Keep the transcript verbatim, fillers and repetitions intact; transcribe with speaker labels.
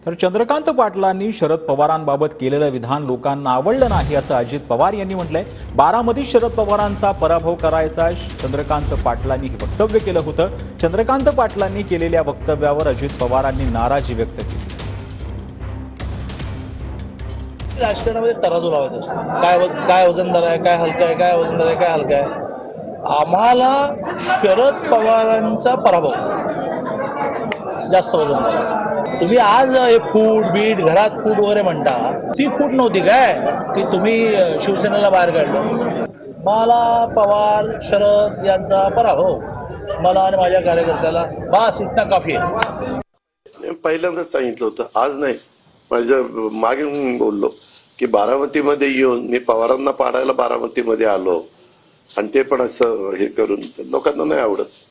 Speaker 1: तर चंद्रकांत पाटलांनी शरद पवारांबाबत केलेलं विधान लोकांना आवडलं नाही असं अजित पवार यांनी म्हटलंय। बारामतीत शरद पवारांचा पराभव करायचा चंद्रकांत पाटलांनी हे वक्तव्य केलं होतं। चंद्रकांत पाटलांनी केलेल्या वक्तव्यावर अजित पवारांनी नाराजी व्यक्त केली।
Speaker 2: राजकारणामध्ये तराजू लावायचा असतो। काय काय वजनदार आहे, काय हलका आहे, काय वजनदार आहे, काय हलका आहे। आम्हाला शरद पवारांचा पराभव जास्त वजनदार आहे। तुम्ही आज हे फूट बीट घरात फूट वगैरे म्हणता, ती फूट नव्हती काय की तुम्ही शिवसेनेला बाहेर काढलं। मला पवार शरद यांचा पराभव मला आणि माझ्या कार्यकर्त्याला बस इतना काफी आहे।
Speaker 3: पहिल्यांदाच सांगितलं होतं, आज नाही, माझ्या मागे बोललो की बारामतीमध्ये येऊन मी पवारांना पाडायला बारामतीमध्ये आलो आणि ते पण असं हे करून लोकांना नाही आवडत।